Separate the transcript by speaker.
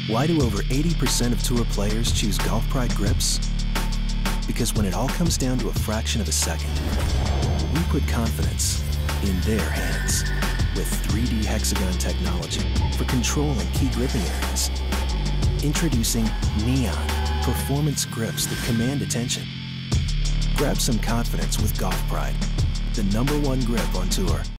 Speaker 1: Why do over 80% of Tour players choose Golf Pride grips? Because when it all comes down to a fraction of a second, we put confidence in their hands with 3D hexagon technology for controlling key gripping areas. Introducing Niion performance grips that command attention. Grab some confidence with Golf Pride, the #1 grip on tour.